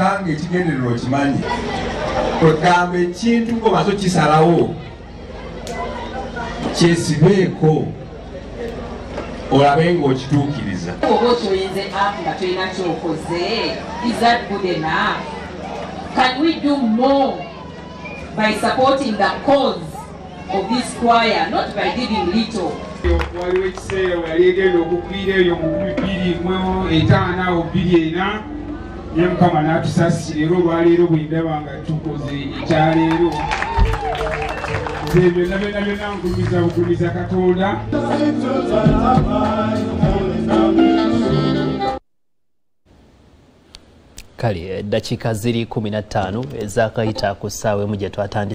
kange ekigendererwa okimanyi ogamba ekintu ng'omaze okisalawo kyesibeeko olabe ng'okituukiriza. Oba okyoyinze app nga tolina ky'okoze, is that good enough? Can we do more by supporting the cause of this choir, not by giving little? Waliwo ekiseera we yali egenda okukwira eyo mu 2025 naye Mukama n'atusasira era olwaleero bwe ndaba nga tukoze ekyaleero nze byonna nkulumiza Katonda. Kale dakiika ziri 15 ezakayita ku ssaawa emu gye twatandise.